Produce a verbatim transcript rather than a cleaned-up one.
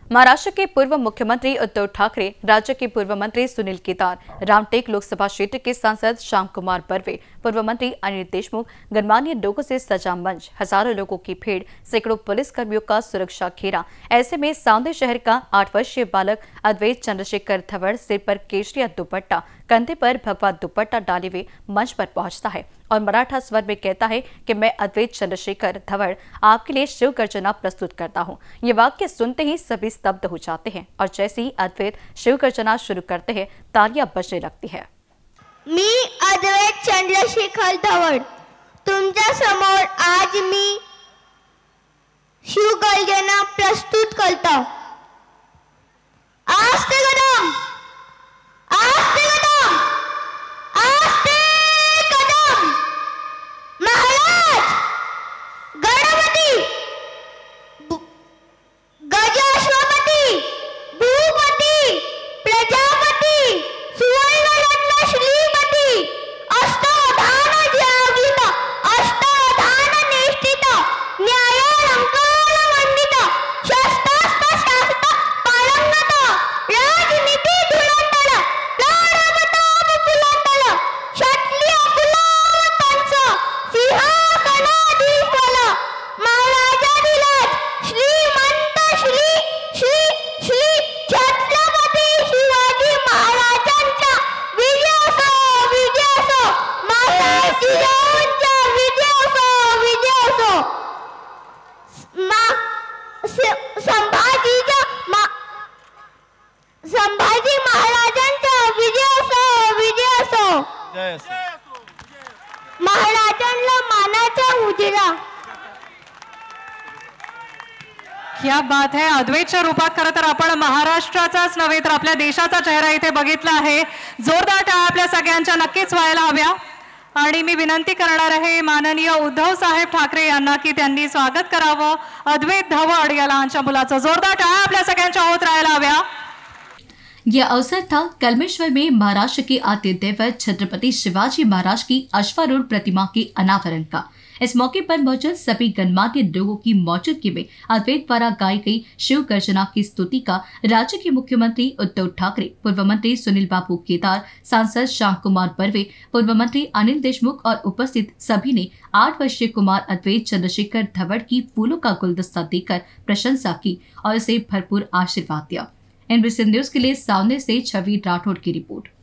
महाराष्ट्र के पूर्व मुख्यमंत्री उद्धव ठाकरे, राज्य के पूर्व मंत्री सुनील केदार, रामटेक लोकसभा क्षेत्र के सांसद श्याम कुमार बर्वे, पूर्व मंत्री अनिल देशमुख, गणमान्य लोगों से सजा मंच, हजारों लोगों की भीड़, सैकड़ों पुलिसकर्मियों का सुरक्षा घेरा। ऐसे में सांवदे शहर का आठ वर्षीय बालक अद्वैत चंद्रशेखर धवड़ सिर पर केशरिया दुपट्टा, कंधे पर भगवा दुपट्टा डाले हुए मंच पर पहुंचता है और मराठा स्वर में कहता है कि मैं अद्वैत चंद्रशेखर धवड़ आपके लिए शिव गर्जना प्रस्तुत करता हूं। ये वाक्य सुनते ही सभी स्तब्ध हो जाते हैं और जैसे ही अद्वैत शिव गर्जना शुरू करते हैं, तालियां बजने लगती है। मी अद्वैत चंद्रशेखर धवड़ तुमच्या समोर आज मी शिव गर्जना प्रस्तुत करता। आस्ते कदम, आस्ते कदम, आस्ते कदम। महाराज, गणपती, गजाश्वपती, भूपती, प्रजापती, सुवर्णरत्न श्रीमती, अष्टाधान जागृत, अष्टाधान निष्ठित, न्यायालंकार मंडित, शस्त्रास्त्र शास्त्र पारंगत, राजनीती धुरंधर, प्राणप्रताप पुरंदर, क्षत्रिय कुलावतंस, सिंहासनाधीश्वर, महाराजाधिराज, श्रीमंत श्री श्री श्री छत्रपती शिवाजी महाराजांचा विजयोत्सव, विजयोत्सव, महाराज जिजाऊंचा विजयोत्सव, विजयोत्सव, संभाजीचा संभाजी महाराजांचा विजयोत्सव, विजयोत्सव, महाराजांना मानाचा उजळा। क्या बात है। अद्वैतच्या रूपात खरं तर आपण महाराष्ट्राचाच नव्हे तर आपल्या देशाचा चेहरा इथे बघितला आहे। जोरदार टाळ्या आपल्या सगळ्यांच्या नक्कीच व्हायला हव्या आणि मी विनंती करणार आहे माननीय उद्धव साहेब ठाकरे यांना की त्यांनी स्वागत करावं अद्वैत धवड़ या लहानच्या मुलाचं। जोरदार टाळ्या आपल्या सगळ्यांच्या होत राहायला हव्या। यह अवसर था कलमेश्वर में महाराष्ट्र के आद्य दैवत छत्रपति शिवाजी महाराज की अश्वारूढ़ प्रतिमा के अनावरण का। इस मौके पर मौजूद सभी गणमान्य लोगों की मौजूदगी में अद्वैत द्वारा गाई गई शिव गर्जना की स्तुति का राज्य के मुख्यमंत्री उद्धव ठाकरे, पूर्व मंत्री सुनील बाबू केदार, सांसद श्याम कुमार बर्वे, पूर्व मंत्री अनिल देशमुख और उपस्थित सभी ने आठ वर्षीय कुमार अद्वैत चंद्रशेखर धवड़ की फूलों का गुलदस्ता देकर प्रशंसा की और उसे भरपूर आशीर्वाद दिया। एनबीसी न्यूज के लिए सामने से छवि राठौड़ की रिपोर्ट।